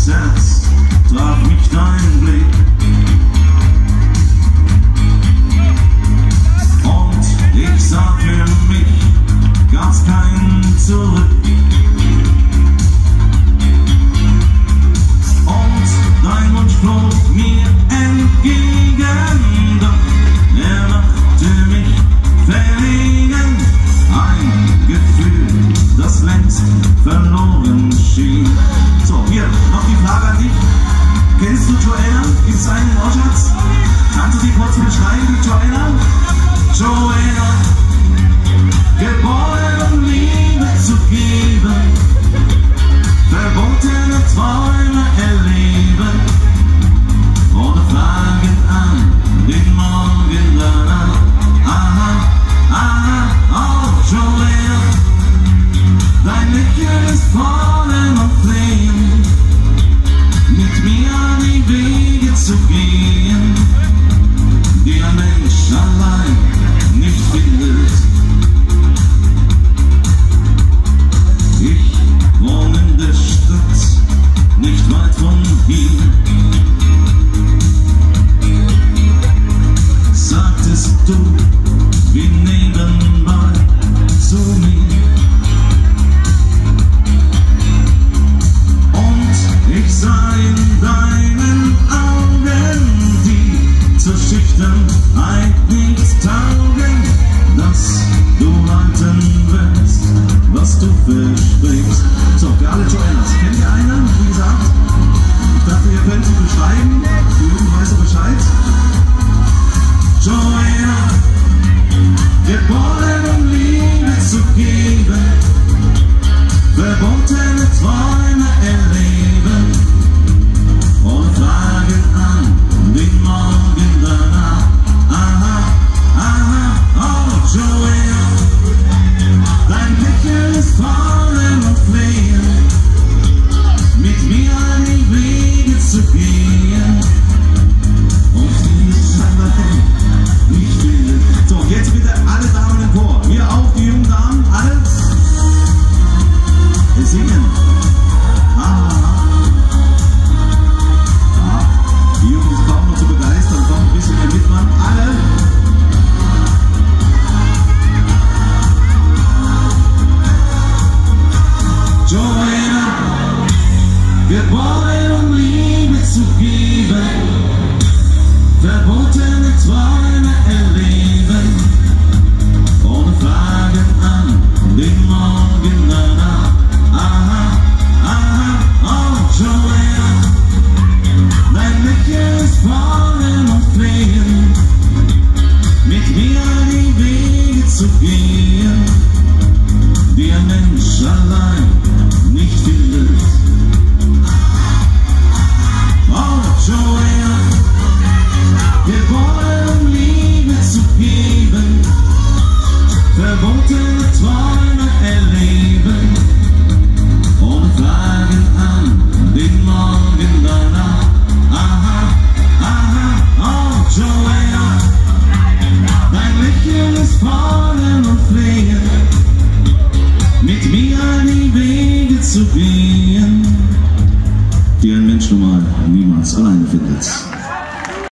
Herz traf mich dein Blick. Und ich sah für mich, gab's kein Zurück. Und dein Wunsch flog mir entgegen, doch er machte mich verlegen. Ein Gefühl, das längst verloren schien. So, hier noch die Frage an dich. Kennst du Joanna? Gibt's einen im Ortschatz? Kannst du die kurz beschreiben, Joanna? Joanna, geboren um Liebe zu geben, verbotene Träume erleben, ohne Fragen an den Morgen danach. Aha, aha, oh Joanna, dein Lächeln ist Fordern und Flehen, mit mir die Wege zu gehen, die ein Mensch allein nicht findet. Ich wohne in der Stadt, nicht weit von hier. Sagtest du, wie nebenbei zu mir. Und ich sah in deinen Augen, die zur Schüchternheit nicht taugen, dass du halten wirst, was du versprichst. So, für alle Joannas, kennt ihr einen? Wie gesagt, ich dachte, ihr könnt sie beschreiben. Die Jugend weiß Bescheid. Joanna, geboren um Liebe zu geben, verbotene Träume erleben, ohne Fragen an den Morgen danach. Aha, aha, oh Joanna, dein Lächeln ist Fordern und Flehen, mit mir die Wege zu gehen, und dieses Schein nicht will. So, jetzt bitte alle Damen im Chor. Hier auch, die jungen Damen, alle. Wir singen. Die Jugend ist kaum noch zu begeistern, kommt ein bisschen mehr mitmachen. Alle. Joanna, geboren um Liebe zu geben, verbotene Träume erleben, ohne Fragen an den Morgen danach. Aha, aha, oh Joanna, dein Lächeln ist Fordern und Flehen, mit mir die Wege zu gehen, die ein Mensch allein nicht findet. Oh Joanna, geboren um Liebe zu geben, verbotene Träume erleben, ohne Fragen an den Morgen danach. Aha, aha, oh Joanna, dein Lächeln ist Fordern und Flehen, mit mir die Wege zu gehen, die ein Mensch normal niemals alleine findet.